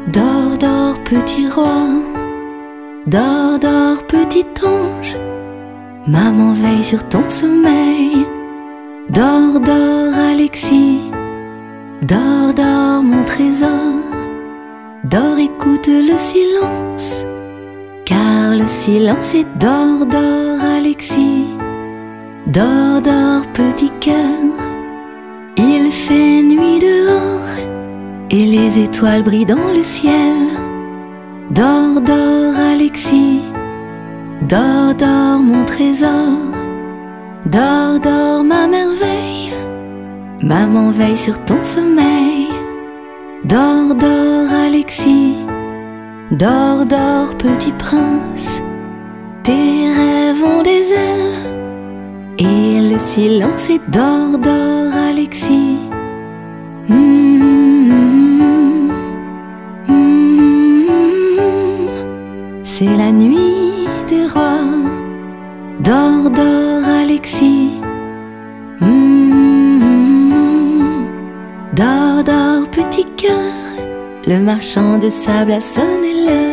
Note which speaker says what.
Speaker 1: Dors, dors, petit roi, dors, dors, petit ange. Maman veille sur ton sommeil. Dors, dors, Alexis, dors, dors, mon trésor. Dors, écoute le silence, car le silence est dors, dors, Alexis. Dors, dors, petit cœur, il fait nuit dehors et les étoiles brillent dans le ciel. Dors, dors, Alexis, dors, dors, mon trésor. Dors, dors, ma merveille, maman veille sur ton sommeil. Dors, dors, Alexis, dors, dors, petit prince. Tes rêves ont des ailes et le silence est dors, dors, Alexis. C'est la nuit des rois. Dors, dors, Alexis. Dors, dors, petit cœur. Le marchand de sable a sonné l'heure.